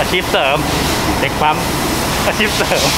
ชีพเสริมเด็กปั๊มอาชีพเสริม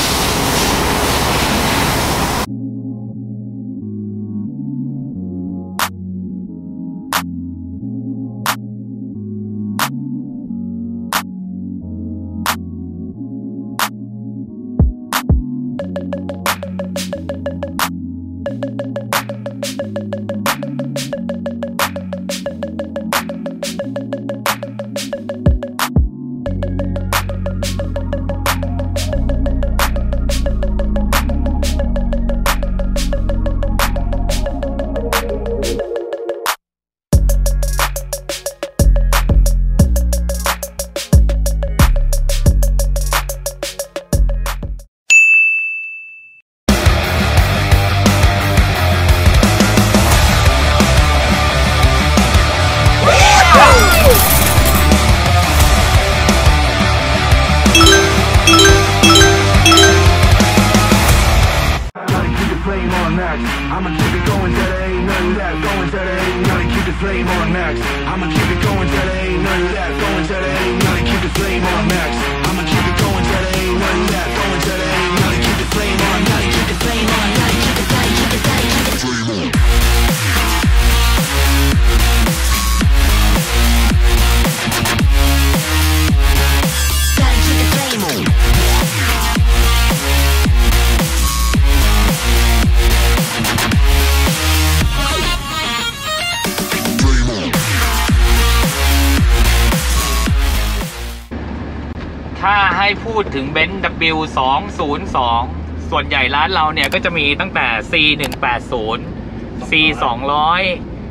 ถ้าให้พูดถึงเบนซ์ W202 ส่วนใหญ่ร้านเราเนี่ยก็จะมีตั้งแต่ C180 C200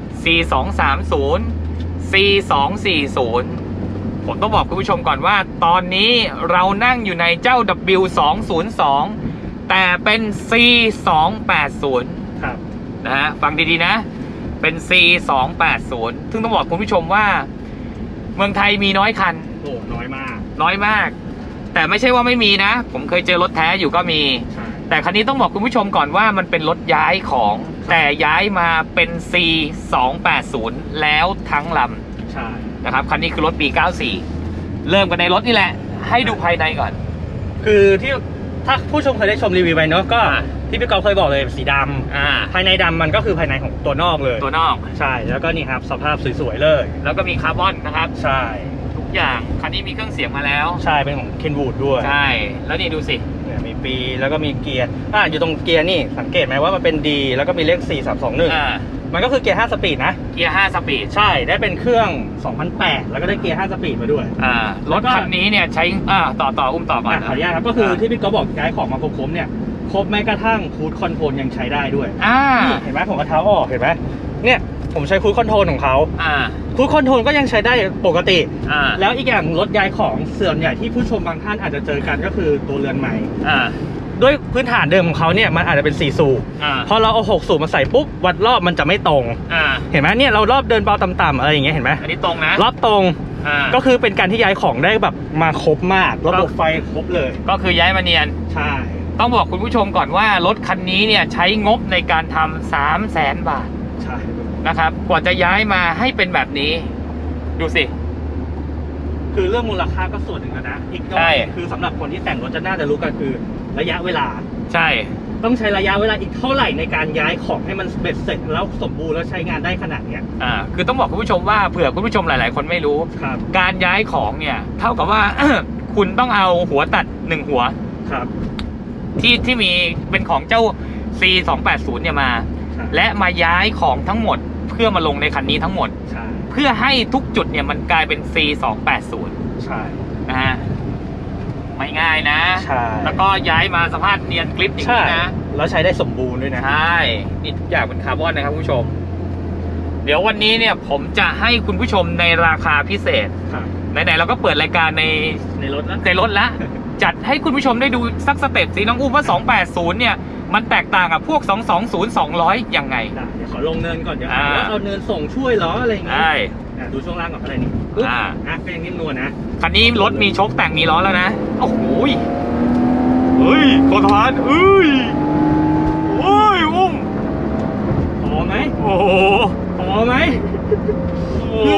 C230 C240 ผมต้องบอกคุณผู้ชมก่อนว่าตอนนี้เรานั่งอยู่ในเจ้า W202 แต่เป็น C280 ครับนะฮะฟังดีๆนะเป็น C280 ซึ่งต้องบอกคุณผู้ชมว่าเมืองไทยมีน้อยคันโอ้น้อยมากแต่ไม่ใช่ว่าไม่มีนะผมเคยเจอรถแท้อยู่ก็มีแต่คันนี้ต้องบอกคุณผู้ชมก่อนว่ามันเป็นรถย้ายของแต่ย้ายมาเป็น C280 แล้วทั้งลำใช่นะครับคันนี้คือรถปี 94เริ่มกันในรถนี่แหละให้ดูภายในก่อนคือที่ถ้าผู้ชมเคยได้ชมรีวิวไปเนาะก็ที่พี่กอล์ฟเคยบอกเลยสีดำภายในดำมันก็คือภายในของตัวนอกเลยตัวนอกใช่แล้วก็นี่ครับสภาพสวยๆเลยแล้วก็มีคาร์บอนนะครับใช่อย่างคันนี้มีเครื่องเสียงมาแล้วใช่เป็นของเคนวูดด้วยใช่แล้วนี่ดูสิเนี่ยมีปีแล้วก็มีเกียร์อยู่ตรงเกียร์นี่สังเกตไหมว่ามันเป็นดีแล้วก็มีเลข4321มันก็คือเกียร์5สปีดนะเกียร์5สปีดใช่ได้เป็นเครื่อง2008แล้วก็ได้เกียร์5สปีดมาด้วยรถคันนี้เนี่ยใช้ต่ออุ้มต่อก่อนขออนุญาตครับก็คือที่พี่ก็บอกย้ายของมาครบเนี่ยครบแม้กระทั่งคูดคอนโทรลยังใช้ได้ด้วยเห็นไหมผมกระเท้าออกเห็นไหมเนี่ยผมใช้คูดคอนโทรลของเขาคูดคอนโทรลก็ยังใช้ได้ปกติแล้วอีกอย่างรถย้ายของส่วนใหญ่ที่ผู้ชมบางท่านอาจจะเจอกันก็คือตัวเรือนใหม่ด้วยพื้นฐานเดิมของเขาเนี่ยมันอาจจะเป็น4สูบพอเราเอา6สูบมาใส่ปุ๊บวัดรอบมันจะไม่ตรงเห็นไหมเนี่ยเรารอบเดินเบาต่ำๆอะไรอย่างเงี้ยเห็นไหมอันนี้ตรงนะรอบตรงก็คือเป็นการที่ย้ายของได้แบบมาครบมากระบบไฟครบเลยก็คือย้ายมาเนียนใช่ต้องบอกคุณผู้ชมก่อนว่ารถคันนี้เนี่ยใช้งบในการทำ300,000 บาทใช่นะครับกว่าจะย้ายมาให้เป็นแบบนี้ดูสิคือเรื่องมูลค่าก็ส่วนหนึ่งนะอีกด้อยคือสำหรับคนที่แต่งรถจะน่าจะรู้กันคือระยะเวลาใช่ต้องใช้ระยะเวลาอีกเท่าไหร่ในการย้ายของให้มันเบ็ดเสร็จแล้วสมบูรณ์แล้วใช้งานได้ขนาดเนี้ยคือต้องบอกคุณผู้ชมว่าเผื่อคุณผู้ชมหลายๆคนไม่รู้การย้ายของเนี่ยเท่ากับว่า คุณต้องเอาหัวตัด1หัวครับที่มีเป็นของเจ้า C280 เนี่ยมาและมาย้ายของทั้งหมดเพื่อมาลงในคันนี้ทั้งหมดเพื่อให้ทุกจุดเนี่ยมันกลายเป็น C280 ใช่นะฮะไม่ง่ายนะใช่แล้วก็ย้ายมาสภาพเนียนกริปอย่างนี้นะแล้วใช้ได้สมบูรณ์ด้วยนะใช่นี่ทุกอย่างเป็นคาร์บอนนะครับคุณผู้ชมเดี๋ยววันนี้เนี่ยผมจะให้คุณผู้ชมในราคาพิเศษไหนๆเราก็เปิดรายการในรถแล้วจัดให้คุณผู้ชมได้ดูสักสเต็ปสิน้องอุ้มว่า280เนี่ยมันแตกต่างกับพวก220 200ยังไงเดี๋ยวขอลงเนินก่อนเดี๋ยวเอาเนินส่งช่วยล้ออะไรอย่างเงี้ยดูช่วงล่างก่อนอะไรนี่ก็ยังนิ่มนวลนะคันนี้รถมีโชคแต่งมีล้อแล้วนะโอ้โหเฮ้ยขอทานโอ้ยอุ้มพอไหมโอ้โหพอไหม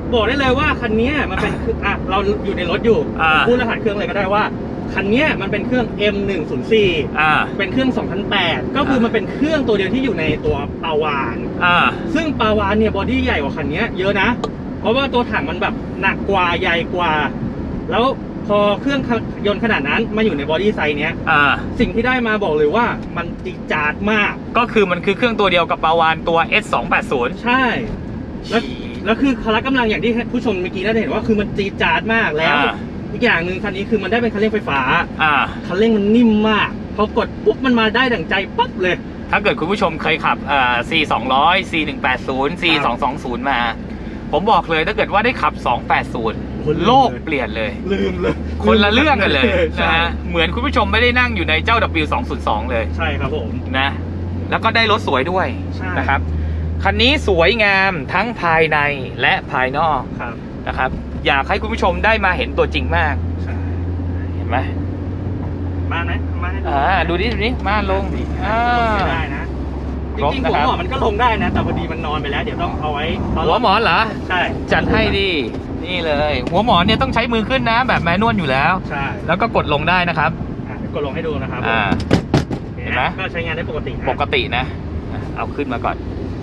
บอกได้เลยว่าคันนี้มันเป็นเราอยู่ในรถอยู่พูดรหัสเครื่องเลยก็ได้ว่าคันนี้มันเป็นเครื่อง M104 เป็นเครื่อง 2008 ก็คือมันเป็นเครื่องตัวเดียวที่อยู่ในตัวปาวานซึ่งปาวานเนี่ยบอดี้ใหญ่กว่าคันนี้เยอะนะเพราะว่าตัวถังมันแบบหนักกว่าใหญ่กว่าแล้วพอเครื่องยนต์ขนาดนั้นมาอยู่ในบอดี้ไซส์เนี้ยสิ่งที่ได้มาบอกเลยว่ามันจี๊ดจ๊าดมากก็คือมันคือเครื่องตัวเดียวกับปาวานตัว S280 ใช่แล้วคือพละกำลังอย่างที่ผู้ชมเมื่อกี้น่าจะเห็นว่าคือมันจี๊ดจ๊าดมากแล้วอีกอย่างหนึ่งคันนี้คือมันได้เป็นคันเร่งไฟฟ้าคันเร่งมันนิ่มมากพอกดปุ๊บมันมาได้ดั่งใจปั๊บเลยถ้าเกิดคุณผู้ชมเคยขับC200 C180 C220 มาผมบอกเลยถ้าเกิดว่าได้ขับ280โลกเปลี่ยนเลยลืมเลยคนละเรื่องกันเลยนะฮะเหมือนคุณผู้ชมไม่ได้นั่งอยู่ในเจ้า W202 เลยใช่ครับผมนะแล้วก็ได้รถสวยด้วยนะครับคันนี้สวยงามทั้งภายในและภายนอกนะครับอยากให้คุณผู้ชมได้มาเห็นตัวจริงมากเห็นไหมมาไหมมาดูดิมาลงได้นะจริงๆหัวหมอนมันก็ลงได้นะแต่พอดีมันนอนไปแล้วเดี๋ยวต้องเอาไว้หัวหมอนเหรอใช่จัดให้ดินี่เลยหัวหมอนเนี่ยต้องใช้มือขึ้นนะแบบแมนนวลอยู่แล้วใช่แล้วก็กดลงได้นะครับกดลงให้ดูนะครับเห็นไหมก็ใช้งานได้ปกตินะเอาขึ้นมาก่อน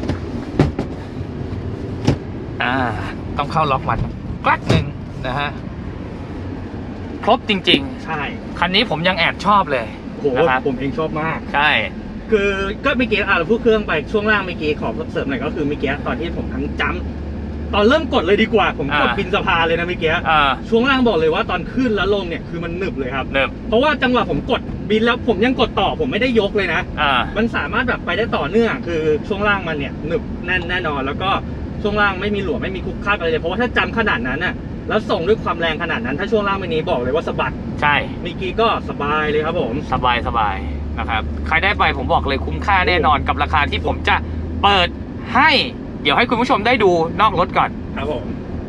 ต้องเข้าล็อกมันกลักหนึ่งนะฮะครบจริงๆใช่คันนี้ผมยังแอบชอบเลยนะครับผมเองชอบมากใช่คือก็เมื่อกี้เราพูดเครื่องไปช่วงล่างเมื่อกี้ขอเสริมหน่อยก็คือเมื่อกี้ตอนที่ผมทั้งจัมตอนเริ่มกดเลยดีกว่าผมกดบินสะพานเลยนะเมื่อกี้ช่วงล่างบอกเลยว่าตอนขึ้นแล้วลงเนี่ยคือมันหนึบเลยครับเพราะว่าจังหวะผมกดบินแล้วผมยังกดต่อผมไม่ได้ยกเลยนะมันสามารถแบบไปได้ต่อเนื่องคือช่วงล่างมันเนี่ยหนึบแน่นอนแล้วก็ช่วงล่างไม่มีหลวมไม่มีคุกคาบอะไรเลยเพราะว่าถ้าจำขนาดนั้นน่ะแล้วส่งด้วยความแรงขนาดนั้นถ้าช่วงล่างไม่นี้บอกเลยว่าสะบัดใช่เมื่อกี้ก็สบายเลยครับผมสบายนะครับใครได้ไปผมบอกเลยคุ้มค่าแน่นอนกับราคาที่ผมจะเปิดให้เดี๋ยวให้คุณผู้ชมได้ดูนอกรถก่อนครับผม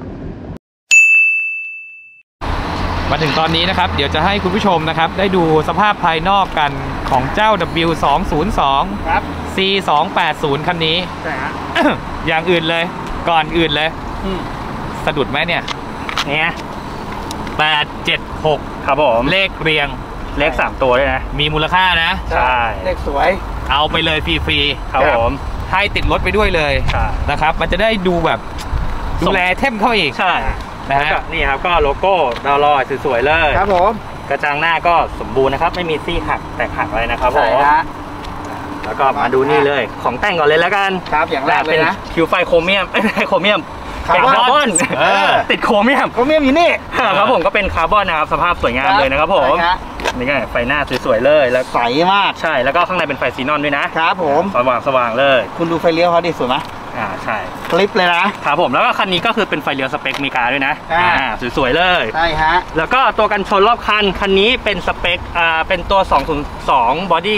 มาถึงตอนนี้นะครับเดี๋ยวจะให้คุณผู้ชมนะครับได้ดูสภาพภายนอกกันของเจ้า W202 ครับ C280 คันนี้ใช่ฮะอย่างอื่นเลยก่อนอื่นเลยสะดุดไหมเนี่ย876 ครับผมเลขเรียงเลข3ตัวด้วยนะมีมูลค่านะใช่เลขสวยเอาไปเลยฟรีๆครับผมให้ติดรถไปด้วยเลยนะครับมันจะได้ดูแบบดูแลเท่มเข้าอีกใช่นะฮะนี่ครับก็โลโก้ดาวลอยสวยๆเลยครับผมกระจังหน้าก็สมบูรณ์นะครับไม่มีซี่หักแตกหักอะไรนะครับผมแล้วก็มาดูนี่เลยของแต่งก่อนเลยแล้วกันครับอย่างแรกเลยนะคิวไฟโครเมียมโครเมียมเป็นคาร์บอนติดโครเมียมอยู่นี่ครับผมก็เป็นคาร์บอนนะครับสภาพสวยงามเลยนะครับผมนี่ไงไฟหน้าสวยๆเลยแล้วใสมากใช่แล้วก็ข้างในเป็นไฟซีนอนด้วยนะครับผมสว่างเลยคุณดูไฟเลี้ยวเขาดิสวยไหมใช่คลิปเลยนะครับผมแล้วก็คันนี้ก็คือเป็นไฟเลี้ยวสเปคมีกาด้วยนะสวยๆเลยใช่ฮะแล้วก็ตัวกันชนรอบคันนี้เป็นสเปคเป็นตัว202 body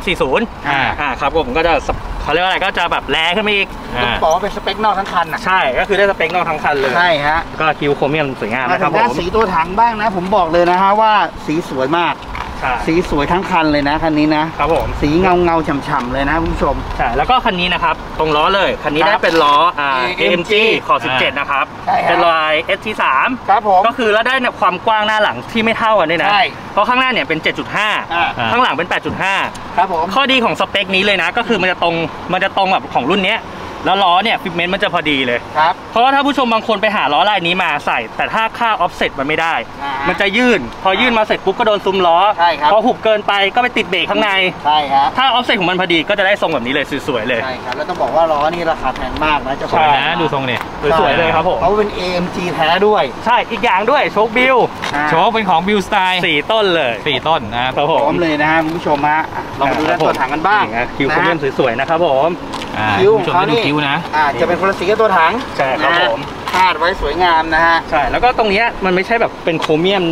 240ครับผมก็จะเขาเรียกว่าอะไรก็จะแบบแรงขึ้นมาอีกต้องบอกว่าเป็นสเปคนอกทั้งคันใช่ก็คือได้สเปคนอกทั้งคันเลยใช่ฮะก็คิวโครเมียมสวยงามนะครับผมสีตัวถังบ้างนะผมบอกเลยนะฮะว่าสีสวยมากสีสวยทั้งคันเลยนะคันนี้นะครับผมสีเงาฉ่ำๆเลยนะคุณผู้ชมใช่แล้วก็คันนี้นะครับตรงล้อเลยคันนี้ได้เป็นล้อAMG ขอบ17นะครับเป็นลาย ST3 ครับผมก็คือแล้วได้ความกว้างหน้าหลังที่ไม่เท่ากันด้วยนะเพราะข้างหน้าเนี่ยเป็น 7.5 ข้างหลังเป็น 8.5 ครับผมข้อดีของสเปคนี้เลยนะก็คือมันจะตรงแบบของรุ่นนี้แล้วล้อเนี่ยฟิตเมนต์มันจะพอดีเลยครับเพราะว่าถ้าผู้ชมบางคนไปหาล้อลายนี้มาใส่แต่ถ้าค่าออฟเซ็ตมันไม่ได้มันจะยื่นพอยื่นมาเสร็จปุ๊บก็โดนซุ้มล้อพอหุบเกินไปก็ไปติดเบรกข้างในใช่ครับถ้าออฟเซ็ตของมันพอดีก็จะได้ทรงแบบนี้เลยสวยๆเลยใช่ครับแล้วต้องบอกว่าล้อนี่ราคาแพงมากนะเจ้าของนะดูทรงเนี่ยสวยๆเลยครับผมเขาเป็น AMG แท้ด้วยใช่อีกอย่างด้วยโชคบิลโชคเป็นของบิลสไตล์ 4ต้นเลย 4ต้นนะครับผมเลยนะฮะคุณผู้ชมฮะลองมาดูด้านตัวถังกันบ้างคิวโครเมียมสวยๆนะครับผมคิ้วของเขานี่จะเป็นคนละสีกับตัวถังใช่ครับผมคาดไว้สวยงามนะฮะใช่แล้วก็ตรงนี้มันไม่ใช่แบบเป็นโครเมียมแบบ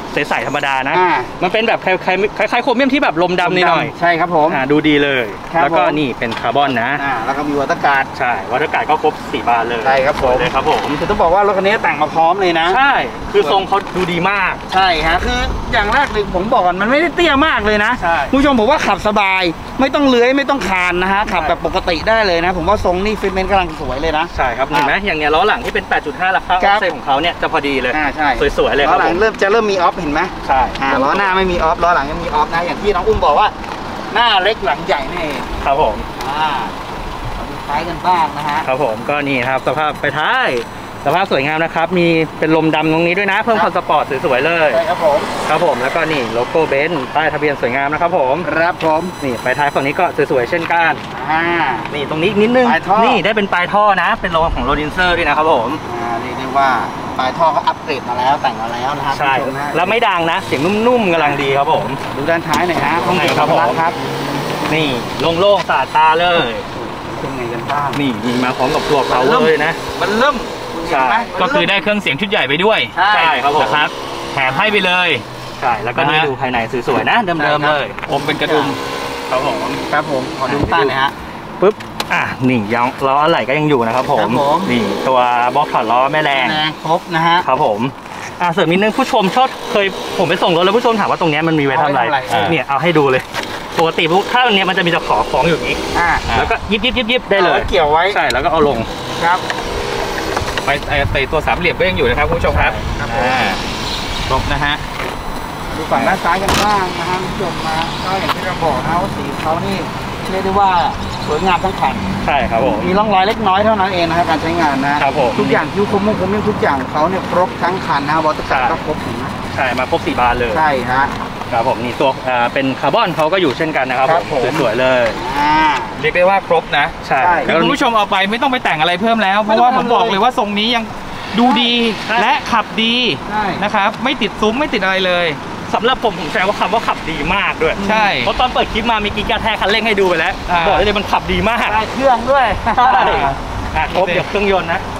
ใสๆธรรมดานะมันเป็นแบบคล้ายๆโครเมียมที่แบบลมดำนิดหน่อยใช่ครับผมดูดีเลยแล้วก็นี่เป็นคาร์บอนนะแล้วก็มีวอเตอร์การ์ดใช่วอเตอร์การ์ดก็ครบ4 บานเลยใช่ครับผมเลยครับผมคือต้องบอกว่ารถคันนี้แต่งมาพร้อมเลยนะใช่คือทรงเขาดูดีมากใช่ฮะคืออย่างแรกเลยผมบอกก่อนมันไม่ได้เตี้ยมากเลยนะผู้ชมผมว่าขับสบายไม่ต้องเลื้อยไม่ต้องคานนะฮะขับแบบปกติได้เลยนะผมว่าทรงนี่ฟิตเมนต์กำลังสวยเลยนะใช่ครับเห็นไหมอย่างเนี้ยล้อหลังที่เป็น 8.5 ราคาออฟเซ็ตของเขาเนี่ยจะพอดีเลยใช่สวยๆเลยครับล้อหลังเริ่มมีออฟเห็นไหมใช่ล้อหน้าไม่มีออฟล้อหลังยังมีออฟนะอย่างที่น้องอุ้มบอกว่าหน้าเล็กหลังใหญ่นี่เองครับผมดูท้ายกันบ้างนะฮะครับผมก็นี่ครับสภาพไปท้ายสภาพสวยงามนะครับมีเป็นลมดำตรงนี้ด้วยนะเพิ่มความสปอร์ตสวยๆเลยใช่ครับผมครับผมแล้วก็นี่โลโก้เบนซ์ป้ายทะเบียนสวยงามนะครับผมครับผมนี่ปลายท้ายฝั่งนี้ก็สวยๆเช่นกันนี่ตรงนี้นิดนึงนี่ได้เป็นปลายท่อนะเป็นโลของโรดินเซอร์ด้วยนะครับผมเรียกได้ว่าปลายท่อก็อัปเกรดมาแล้วแต่งมาแล้วนะครับใช่แล้วไม่ดังนะเสียงนุ่มๆกำลังดีครับผมดูด้านท้ายหน่อยฮะข้างในครับนี่โล่งๆสะอาดตาเลยเป็นไงกันบ้างนี่มาพร้อมกับตัวเขาเลยนะมันเริ่มใช่ก็คือได้เครื่องเสียงชุดใหญ่ไปด้วยใช่ครับผมนะครับแถมให้ไปเลยใช่แล้วก็นี่ดูภายในสวยๆนะเดิมๆเลยผมเป็นกระดุมครับผมขอดูใต้หน่อยฮะปึ๊บนี่ยังล้ออะไหล่ก็ยังอยู่นะครับผมนี่ตัวบล็อกถอดล้อแม่แรงครบนะฮะครับผมเสริมนิดนึงผู้ชมผมไปส่งรถแล้วผู้ชมถามว่าตรงนี้มันมีไว้ทำอะไรเนี่ยเอาให้ดูเลยปกติถ้าตรงนี้มันจะมีตะขอของอยู่อย่างนี้แล้วก็ยิบได้เลยเกี่ยวไว้ใช่แล้วก็เอาลงครับไปตัวสามเหลี่ยมก็ยังอยู่นะครับคุณผู้ชมครับครบนะฮะดูฝั่งด้านซ้ายกันบ้างนะฮะคุณผู้ชมมาก็อย่างที่เราบอกนะว่าสีเขานี่เรียกได้ว่าสวยงามทั้งคันใช่ครับผมมีร่องรอยเล็กน้อยเท่านั้นเองนะครับการใช้งานนะครับผมทุกอย่างคิ้วคมทุกอย่างเขาเนี่ยครบทั้งคันนะวอเตอร์การ์ดก็ครบถึงนะใช่มาครบ4 บานเลยใช่ฮะครับผมนี่ตัวเป็นคาร์บอนเขาก็อยู่เช่นกันนะครับผมสวยๆเลยเรียกได้ว่าครบนะใช่คือคุณผู้ชมเอาไปไม่ต้องไปแต่งอะไรเพิ่มแล้วเพราะว่าผมบอกเลยว่าทรงนี้ยังดูดีและขับดีนะครับไม่ติดซุ้มไม่ติดอะไรเลยสำหรับผมแสดงว่าคำว่าขับดีมากด้วยใช่เพราะตอนเปิดคลิปมามีกิ๊กกระแทกคันเร่งให้ดูไปแล้วบอกเลยมันขับดีมากเครื่องด้วยครบเดี๋ยวเครื่องยนต์นะ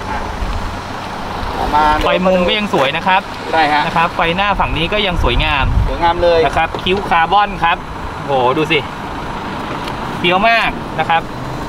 ไฟมุมก็ยังสวยนะครับใช่ฮะนะครับไฟหน้าฝั่งนี้ก็ยังสวยงามเลยนะครับคิ้วคาร์บอนครับโหดูสิเฟี้ยวมากนะครับ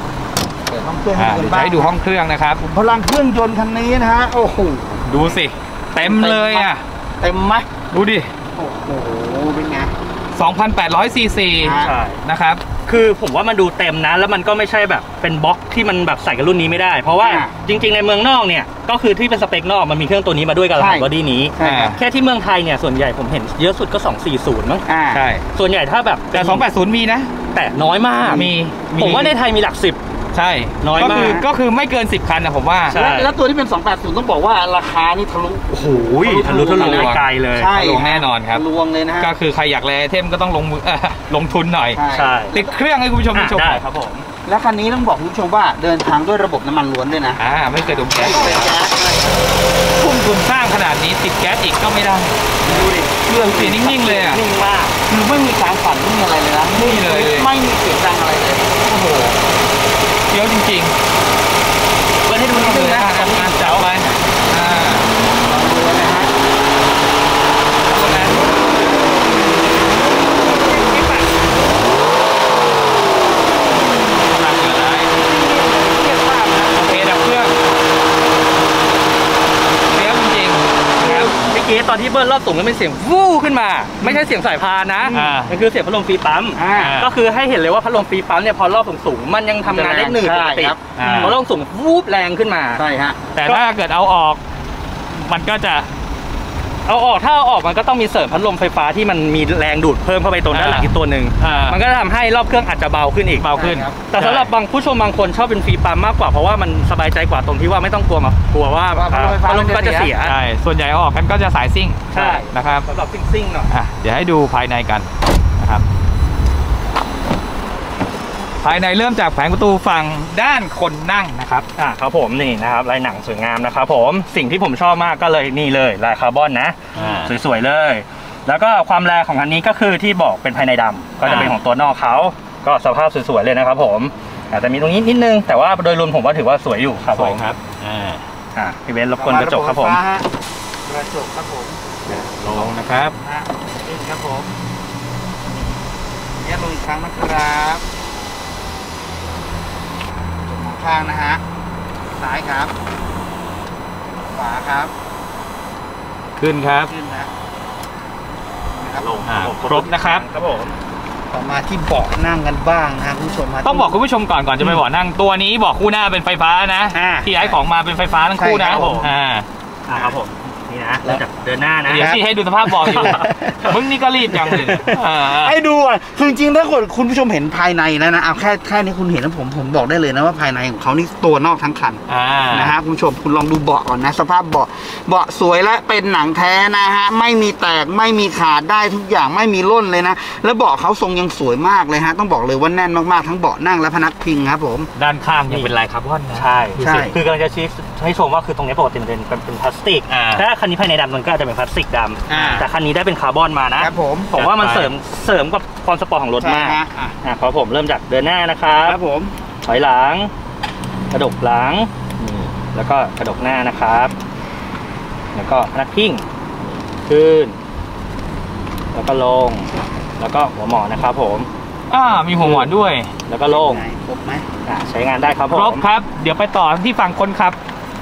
ให้ดูห้องเครื่องนะครับพลังเครื่องยนต์คันนี้นะฮะโอ้โหดูสิเต็มเลยเต็มไหมดูดิโอ้โหเป็นไง 2,800 ซีซีนะครับคือผมว่ามันดูเต็มนะแล้วมันก็ไม่ใช่แบบเป็นบล็อกที่มันแบบใส่กับรุ่นนี้ไม่ได้เพราะว่าจริงๆในเมืองนอกเนี่ยก็คือที่เป็นสเปคนอกมันมีเครื่องตัวนี้มาด้วยกันหลังบอดี้นี้แค่ที่เมืองไทยเนี่ยส่วนใหญ่ผมเห็นเยอะสุดก็240มั้งใช่ส่วนใหญ่ถ้าแบบแต่280มีนะแต่น้อยมากผมว่าในไทยมีหลัก10 ใช่น้อยมากก็คือไม่เกิน10 คันนะผมว่าแล้วตัวที่เป็น280ต้องบอกว่าราคานี่ทะลุโอ้โหทะลุไกลเลยลงแน่นอนครับลวงเลยนะก็คือใครอยากแลเทมก็ต้องลงทุนหน่อยใช่ติดเครื่องให้คุณผู้ชมได้ครับผมและคันนี้ต้องบอกคุณผู้ชมว่าเดินทางด้วยระบบน้ำมันล้วนด้วยนะไม่เคยดมแก๊สพุ่งทุนสร้างขนาดนี้ติดแก๊สอีกก็ไม่ได้ดูดิเครื่องเสียนิ่งๆเลยนิ่งมากคือไม่มีการสั่นไม่มีอะไรเลยนะนี่เลยไม่มีเสียงดังอะไรเลยโอ้โหเยอะจริงๆเปิดให้ดูนิดนึงนะจับไปตอนที่เบิ้ลรอบสูงมันเป็นเสียงวู้ขึ้นมาไม่ใช่เสียงสายพานนะมันคือเสียงพัดลมฟรีปั๊มก็คือให้เห็นเลยว่าพัดลมฟรีปั๊มเนี่ยพอรอบสูงมันยังทำงานได้หนืดปกติพอรอบสูงวูบแรงขึ้นมาใช่ฮะแต่ถ้าเกิดเอาออกมันก็จะถ้าเอาออกมันก็ต้องมีเสริมพัดลมไฟฟ้าที่มันมีแรงดูดเพิ่มเข้าไปตรงด้านหลังอีกตัวหนึ่งมันก็ทำให้รอบเครื่องอาจจะเบาขึ้นอีกแต่สำหรับบางผู้ชมบางคนชอบเป็นฟรีปั๊มมากกว่าเพราะว่ามันสบายใจกว่าตรงที่ว่าไม่ต้องกลัวว่าพัดลมก็จะเสียใช่ส่วนใหญ่เอาออกกันก็จะสายซิ่งใช่นะครับสำหรับซิ่งหน่อยเดี๋ยวให้ดูภายในกันนะครับภายในเริ่มจากแผงประตูฝั่งด้านคนนั่งนะครับครับผมนี่นะครับลายหนังสวยงามนะครับผมสิ่งที่ผมชอบมากก็เลยนี่เลยลายคาร์บอนนะสวยๆเลยแล้วก็ความแรงของคันนี้ก็คือที่บอกเป็นภายในดำก็จะเป็นของตัวนอกเขาก็สภาพสวยๆเลยนะครับผมอาจจะมีตรงนี้นิดนึงแต่ว่าโดยรวมผมว่าถือว่าสวยอยู่ครับผมครับพี่เบนซ์รบกวนกระจกครับผมกระจกครับผมลงนะครับขึ้นครับผมเนี่ยลงอีกครั้งนะครับจุดมองข้างนะฮะซ้ายครับขวาครับขึ้นครับขึ้นนะลงครบนะครับครับผมต่อมาที่เบาะนั่งกันบ้างนะคุณผู้ชมต้องบอกคุณผู้ชมก่อนจะไปเบาะนั่งตัวนี้เบาะคู่หน้าเป็นไฟฟ้านะที่ย้ายของมาเป็นไฟฟ้าทั้งคู่นะครับผมนี่นะเริ่มจากเดินหน้านะเดี๋ยวที่ให้ดูสภาพเบาะอยู่มึงนี่ก็รีบจังเลยให้ดูอ่ะคือจริงๆถ้าคุณผู้ชมเห็นภายในแล้วนะเอาแค่นี้คุณเห็นแล้วผมบอกได้เลยนะว่าภายในของเขานี่ตัวนอกทั้งคันนะฮะคุณผู้ชมคุณลองดูเบาะก่อนนะสภาพเบาะสวยและเป็นหนังแท้นะฮะไม่มีแตกไม่มีขาดได้ทุกอย่างไม่มีร่นเลยนะแล้วเบาะเขาทรงยังสวยมากเลยฮะต้องบอกเลยว่าแน่นมากๆทั้งเบาะนั่งและพนักพิงครับผมด้านข้างยังเป็นลายคาร์บอนนะใช่คือกำลังจะชี้ให้ชมว่าคือตรงนี้ปกติเป็นพลาสติกถ้าคันนี้ภายในดำมันก็จะเป็นพลาสติกดำแต่คันนี้ได้เป็นคาร์บอนมานะครับผมว่ามันเสริมกับความสปอร์ตของรถมากครับผมเริ่มจากเดินหน้านะครับผมถอยหลังกระดกหลังแล้วก็กระดกหน้านะครับแล้วก็พนักพิงขึ้นแล้วก็ลงแล้วก็หัวหมอนนะครับผมมีหัวหมอนด้วยแล้วก็ลงครบไหมใช้งานได้ครับผมครบครับเดี๋ยวไปต่อที่ฝั่งคนขับ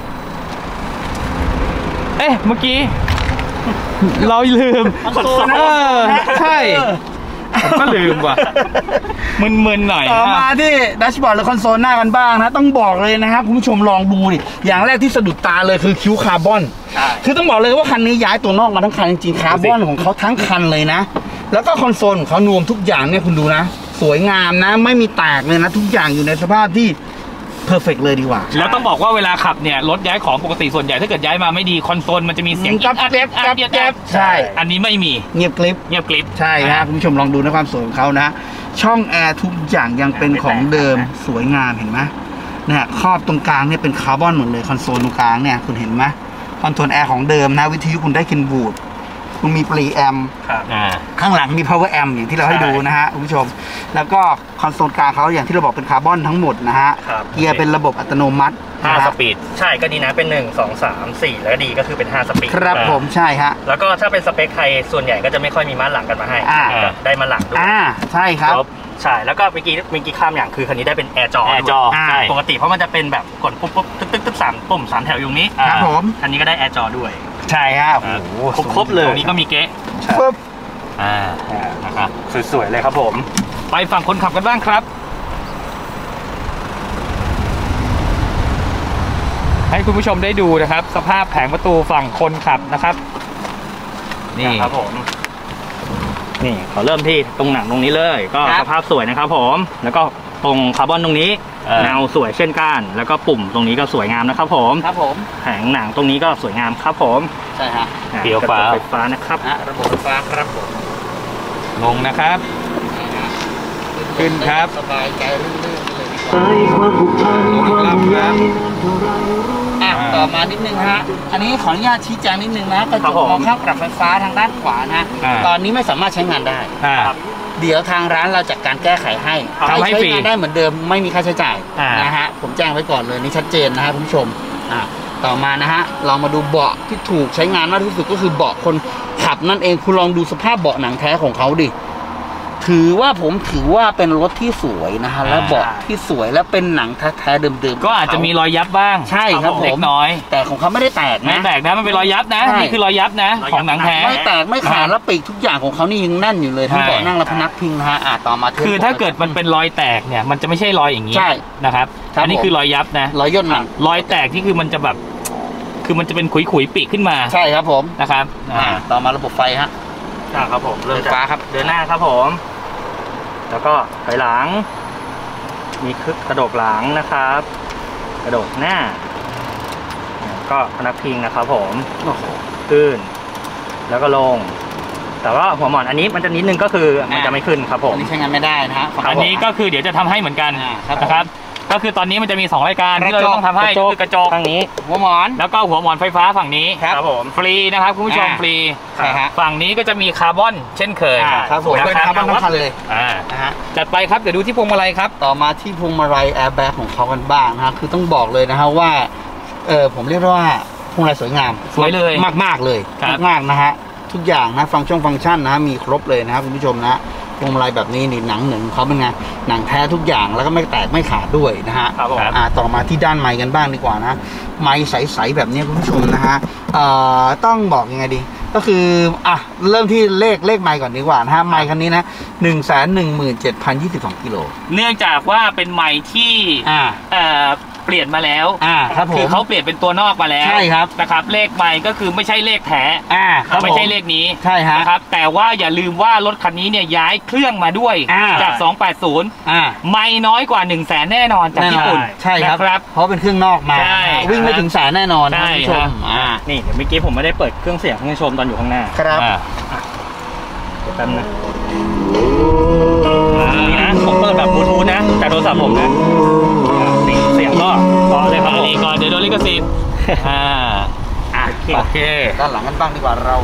เมื่อกี้เราลืมใช่ก็ลืมว่ะมึนๆหน่อยต่อมาที่แดชบอร์ดหรือคอนโซลหน้ากันบ้างนะต้องบอกเลยนะครับคุณผู้ชมลองดูดิอย่างแรกที่สะดุดตาเลยคือคิ้วคาร์บอนคือต้องบอกเลยว่าคันนี้ย้ายตัวนอกมาทั้งคันจริงๆคาร์บอนของเขาทั้งคันเลยนะแล้วก็คอนโซลของเขานวมทุกอย่างเนี่ยคุณดูนะสวยงามนะไม่มีแตกเลยนะทุกอย่างอยู่ในสภาพที่เพอร์เฟกต์เลยดีกว่าแล้วต้องบอกว่าเวลาขับเนี่ยรถย้ายของปกติส่วนใหญ่ถ้าเกิดย้ายมาไม่ดีคอนโซลมันจะมีเสียงกับแก๊บใช่อันนี้ไม่มีเงียบกริบใช่ฮะคุณผู้ชมลองดูนะความสวยของเขานะช่องแอร์ทุกอย่างยังเป็นของเดิมสวยงามเห็นไหมเนี่ยครอบตรงกลางเนี่ยเป็นคาร์บอนหมดเลยคอนโซลตรงกลางเนี่ยคุณเห็นไหมคอนโทรลแอร์ของเดิมนะวิทยุคุณได้คินบูดคุณมีปรีแอมข้างหลังมี power amp อย่างที่เราให้ดูนะฮะคุณผู้ชมแล้วก็คอนโซลกลางเขาอย่างที่เราบอกเป็นคาร์บอนทั้งหมดนะฮะเกียร์เป็นระบบอัตโนมัติ 5 สปีดใช่ก็ดีนะเป็น1 2 3 4แล้วก็ดีก็คือเป็น5 สปีดครับผมใช่ฮะแล้วก็ถ้าเป็นสเปคไทยส่วนใหญ่ก็จะไม่ค่อยมีม้าหลังกันมาให้ได้ม้าหลังด้วยใช่ครับใช่แล้วก็เมื่อกี้ข้ามอย่างคือคันนี้ได้เป็นแอร์จอปกติเพราะมันจะเป็นแบบกดปุ๊บตึ๊ก3ปุ่ม3 แถวอยู่นี้ครับผมคันนี้ก็ได้แอร์จอด้วยใช่ครับครบเลยตรงนี้ก็มีเก๊ะปึ๊บนะครับสวยๆเลยครับผมไปฝั่งคนขับกันบ้างครับให้คุณผู้ชมได้ดูนะครับสภาพแผงประตูฝั่งคนขับนะครับนี่ครับผมนี่ขอเริ่มที่ตรงหนังตรงนี้เลยก็สภาพสวยนะครับผมแล้วก็ตรงคาร์บอนตรงนี้เงาสวยเช่นกันแล้วก็ปุ่มตรงนี้ก็สวยงามนะครับผมแผงหนังตรงนี้ก็สวยงามครับผมใช่ฮะเกี่ยวฟ้าไฟฟ้านะครับระบบไฟฟ้าครับผมลงนะครับขึ้นครับสบายใจลื่นๆเลยต่อมานิดนึงฮะอันนี้ขออนุญาตชี้แจงนิดนึงนะกระจกมองข้างปรับไฟฟ้าทางด้านขวานะตอนนี้ไม่สามารถใช้งานได้เดี๋ยวทางร้านเราจัดการแก้ไขให้ทำให้ฟรีได้เหมือนเดิมไม่มีค่าใช้จ่ายนะฮะผมแจ้งไว้ก่อนเลยนี่ชัดเจนนะฮะคุณผู้ชมต่อมานะฮะเรามาดูเบาะที่ถูกใช้งานมากที่สุดก็คือเบาะคนขับนั่นเองคุณลองดูสภาพเบาะหนังแท้ของเขาดิถือว่าเป็นรถที่สวยนะฮะและเบาะที่สวยและเป็นหนังแท้ๆเดิมๆก็อาจจะมีรอยยับบ้างใช่ครับผมเล็กน้อยแต่ของเขาไม่ได้แตกนะไม่แตกนะมันเป็นรอยยับนะนี่คือรอยยับนะของหนังแท้ไม่แตกไม่ขาดและปีกทุกอย่างของเขานี่ยังแน่นอยู่เลยทั้งเบาะนั่งและพนักพิงนะฮะต่อมาคือถ้าเกิดมันเป็นรอยแตกเนี่ยมันจะไม่ใช่รอยอย่างนี้นะครับอันนี้คือรอยยับนะรอยย่นหนังรอยแตกที่คือมันจะแบบคือมันจะเป็นขุยๆปีกขึ้นมาใช่ครับผมนะครับต่อมาระบบไฟฮะครับผมเริ่มฟ้าครับเดินหน้าครับผมแล้วก็ถอยหลังมีกระโดดหลังนะครับกระโดดหน้าก็พนักพิงนะครับผมขึ้นแล้วก็ลงแต่ว่าหัวหมอนอันนี้มันจะนิดนึงก็คือมันจะไม่ขึ้นครับผมอันนี้ใช้งานไม่ได้นะฮะอันนี้ก็คือเดี๋ยวจะทำให้เหมือนกันนะครับก็คือตอนนี้มันจะมี2รายการที่เราต้องทำให้คือกระจกฝั่งนี้หัวหมอนแล้วก็หัวหมอนไฟฟ้าฝั่งนี้ครับผมฟรีนะครับคุณผู้ชมฟรีฝั่งนี้ก็จะมีคาร์บอนเช่นเคยครับผมเป็นคาร์บอนทั้งคันเลยจัดไปครับเดี๋ยวดูที่พวงมาลัยครับต่อมาที่พวงมาลัยแอร์แบ็กของเขากันบ้างนะฮะคือต้องบอกเลยนะฮะว่าผมเรียกว่าพวงมาลัยสวยงามสวยเลยมากๆเลยมากๆนะฮะทุกอย่างนะฟังก์ชันนะมีครบเลยนะครับคุณผู้ชมนะพวงมาลัยแบบนี้นี่หนังหนึ่งเขาเป็นไงหนังแท้ทุกอย่างแล้วก็ไม่แตกไม่ขาดด้วยนะฮะต่อมาที่ด้านไมค์กันบ้างดีกว่านะไมค์ใสๆแบบนี้คุณผู้ชมนะฮะต้องบอกยังไงดีก็คือเริ่มที่เลขไมค์ก่อนดีกว่านะฮะไมค์คันนี้นะ117,022 กิโลเนื่องจากว่าเป็นไมค์ที่เปลี่ยนมาแล้วครับผมคือเขาเปลี่ยนเป็นตัวนอกมาแล้วใช่ครับนะครับเลขไมค์ก็คือไม่ใช่เลขแท้ไม่ใช่เลขนี้ใช่ฮะนะครับแต่ว่าอย่าลืมว่ารถคันนี้เนี่ยย้ายเครื่องมาด้วยจาก280ไมค์น้อยกว่า100,000แน่นอนจากญี่ปุ่นใช่ครับเพราะเป็นเครื่องนอกมาวิ่งไม่ถึง100,000แน่นอนนะคุณผู้ชมนี่เดี๋ยวเมื่อกี้ผมไม่ได้เปิดเครื่องเสียงให้ชมตอนอยู่ข้างหน้าครับแป๊บนึงนี่นะผมเปิดแบบบลูทูธนะจากโทรศัพท์ผมนะเสียงก็พอเลยครับนี่ก่อนเดี๋ยวโดนลิขสิทธิ์โอเคด้านหลังกันบ้างดีกว่าเรา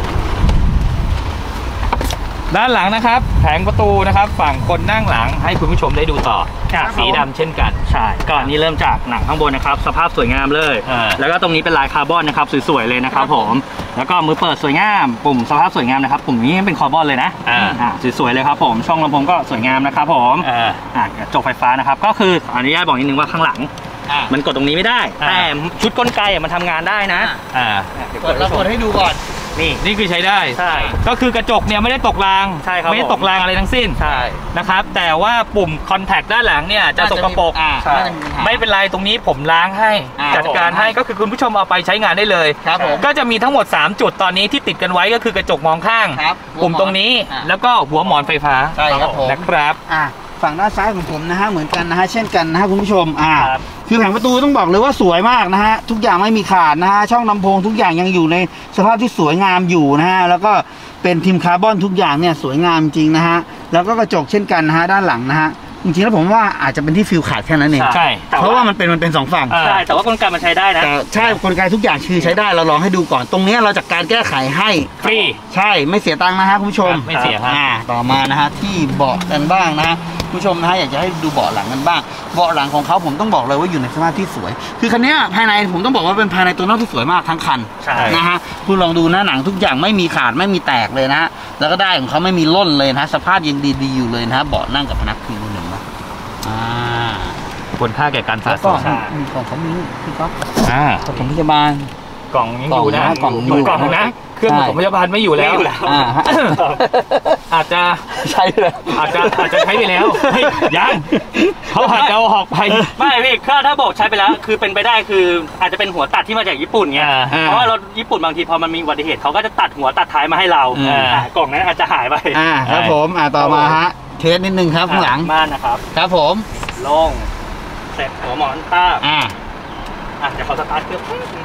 ด้านหลังนะครับแผงประตูนะครับฝั่งคนนั่งหลังให้คุณผู้ชมได้ดูต่อสีดำเช่นกันใช่ก่อนนี้เริ่มจากหนังข้างบนนะครับสภาพสวยงามเลยแล้วก็ตรงนี้เป็นลายคาร์บอนนะครับสวยๆเลยนะครับผมแล้วก็มือเปิดสวยงามปุ่มสภาพสวยงามนะครับปุ่มนี้เป็นคาร์บอนเลยนะสวยๆเลยครับผมช่องลำโพงก็สวยงามนะครับผมกระจกไฟฟ้านะครับก็คืออนุญาตบอกนิดนึงว่าข้างหลังมันกดตรงนี้ไม่ได้แต่ชุดกลไกมันทำงานได้นะเรากดให้ดูก่อนนี่คือใช้ได้ใช่ก็คือกระจกเนี่ยไม่ได้ตกรางใช่ครับไม่ได้ตกรางอะไรทั้งสิ้นใช่นะครับแต่ว่าปุ่มคอนแทคด้านหลังเนี่ยจะสกปรกไม่เป็นไรตรงนี้ผมล้างให้จัดการให้ก็คือคุณผู้ชมเอาไปใช้งานได้เลยก็จะมีทั้งหมด3จุดตอนนี้ที่ติดกันไว้ก็คือกระจกมองข้างปุ่มตรงนี้แล้วก็หัวหมอนไฟฟ้าใช่ครับผมนะครับฝั่งด้านซ้ายของผมนะฮะเหมือนกันนะฮะเช่นกันนะฮะคุณผู้ชมคือแผงประตูต้องบอกเลยว่าสวยมากนะฮะทุกอย่างไม่มีขาดนะฮะช่องลำโพงทุกอย่างยังอยู่ในสภาพที่สวยงามอยู่นะฮะแล้วก็เป็นทิมคาร์บอนทุกอย่างเนี่ยสวยงามจริงนะฮะแล้วก็กระจกเช่นกันนะฮะด้านหลังนะฮะจริงๆแล้วผมว่าอาจจะเป็นที่ฟิลขาดแค่นั้นเองใช่เพราะว่ามันเป็น2ฝั่งใช่แต่ว่ากลไกมันใช้ได้นะใช่กลไกทุกอย่างคือใช้ได้เราลองให้ดูก่อนตรงนี้เราจัดการแก้ไขให้ฟรีใช่ไม่เสียตังค์นะฮะคุณผู้ชมไม่เสียต่อมานะฮะที่เบาะกันบ้างนะผู้ชมนะฮะอยากจะให้ดูเบาะหลังกันบ้างเบาะหลังของเขาผมต้องบอกเลยว่าอยู่ในสภาพที่สวยคือคันนี้ภายในผมต้องบอกว่าเป็นภายในตัวนอกที่สวยมากทั้งคันนะฮะคุณลองดูนะหนังทุกอย่างไม่มีขาดไม่มีแตกเลยนะแล้วก็ได้ของเขาไม่มีล่นเลยนะสภาพยังดีๆอยู่เลยนะเบาะนั่งกับพนักพิงหนึ่งนะควรค่าแก่การสะสมกล่องเขามีพี่ก๊อฟปฐมพยาบาลกล่องยังอยู่นะกล่องนะเครื่องปฐมพยาบาลไม่อยู่แล้วอาจจะใช้เลยอาจจะใช้ไปแล้วยังเขาอาจจะเอาออกไปไม่พี่ถ้าบอกใช้ไปแล้วคือเป็นไปได้คืออาจจะเป็นหัวตัดที่มาจากญี่ปุ่นไงเพราะว่ารถญี่ปุ่นบางทีพอมันมีอุบัติเหตุเขาก็จะตัดหัวตัดท้ายมาให้เรากล่องนั้นอาจจะหายไปครับผมต่อมาฮะเทสนิดนึงครับข้างหลังบ้านนะครับครับผมลงเสร็จหัวหมอนตาเดี๋ยวเขาสตาร์ทเครื่อง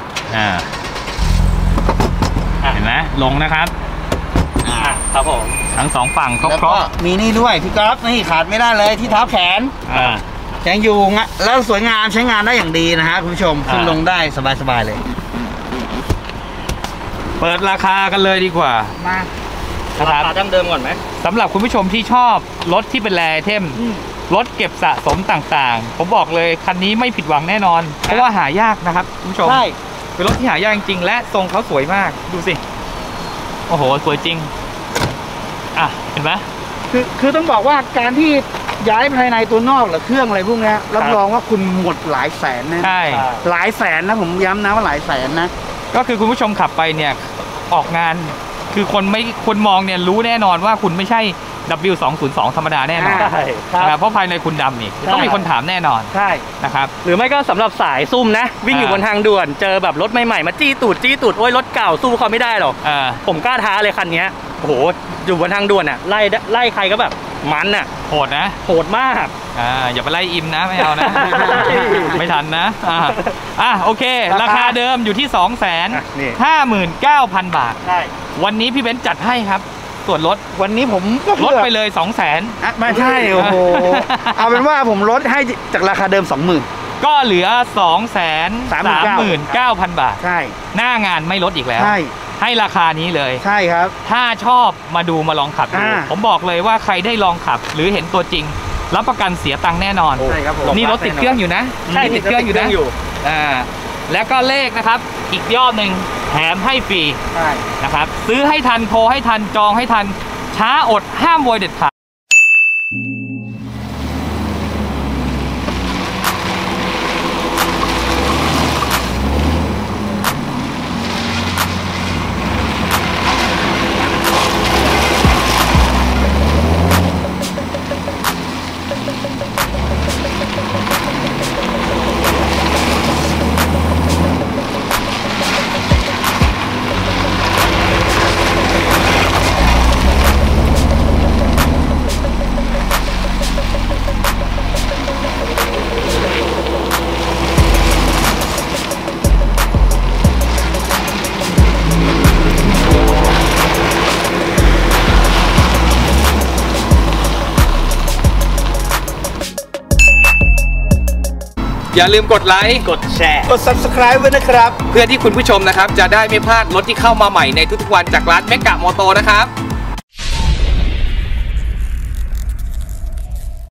เห็นไหมลงนะครับครับผมทั้ง2ฝั่งครบมีนี่ด้วยพี่ก๊อฟนี่ขาดไม่ได้เลยที่เท้าแขนยังอยู่แล้วสวยงามใช้งานได้อย่างดีนะฮะคุณผู้ชมขึ้นลงได้สบายๆเลยเปิดราคากันเลยดีกว่ามาราคาดั้งเดิมก่อนไหมสำหรับคุณผู้ชมที่ชอบรถที่เป็นแรไอเทมรถเก็บสะสมต่างๆผมบอกเลยคันนี้ไม่ผิดหวังแน่นอนเพราะว่าหายากนะครับคุณผู้ชมใช่เป็นรถที่หายากจริงๆและทรงเขาสวยมากดูสิโอ้โหสวยจริงเห็นไหมคือต้องบอกว่าการที่ย้ายภายในตัวนอกหรือเครื่องอะไรพวกนี้รับรองว่าคุณหมดหลายแสนนะใช่หลายแสนนะผมย้ำนะว่าหลายแสนนะก็คือคุณผู้ชมขับไปเนี่ยออกงานคือคนมองเนี่ยรู้แน่นอนว่าคุณไม่ใช่ W202 ธรรมดาแน่นอนนะครับเพราะภายในคุณดำนี่ต้องมีคนถามแน่นอนใช่นะครับหรือไม่ก็สำหรับสายซุ่มนะวิ่งอยู่บนทางด่วนเจอแบบรถใหม่ๆมาจี้ตูดโอ้ยรถเก่าสู้เขาไม่ได้หรอกผมกล้าท้าเลยคันนี้โอ้โหอยู่บนทางด่วนไล่ใครก็แบบมันโหดนะโหดมากอย่าไปไล่อิมนะไม่เอานะ ไม่ทันนะโอเคราคาเดิมอยู่ที่ 259,000 บาทใช่วันนี้พี่เบนซ์จัดให้ครับส่วนลดวันนี้ผมก็ลดไปเลย 200,000 ไม่ใช่โอ้โหเอาเป็นว่าผมลดให้จากราคาเดิม 20,000 ก็เหลือ 239,000 บาทใช่หน้างานไม่ลดอีกแล้วใช่ให้ราคานี้เลยใช่ครับถ้าชอบมาดูมาลองขับดูผมบอกเลยว่าใครได้ลองขับหรือเห็นตัวจริงรับประกันเสียตังค์แน่นอนใช่ครับผมนี่รถติดเครื่องอยู่นะใช่ติดเครื่องอยู่นะแล้วก็เลขนะครับอีกยอดหนึ่งแถมให้ฟรีใช่นะครับซื้อให้ทันโทรให้ทันจองให้ทันช้าอดห้ามโวยเด็ดขาดอย่าลืมกดไลค์กดแชร์กด subscribe ไว้นะครับเพื่อที่คุณผู้ชมนะครับจะได้ไม่พลาดรถที่เข้ามาใหม่ในทุกๆวันจากร้านเมกะมอโตนะครับ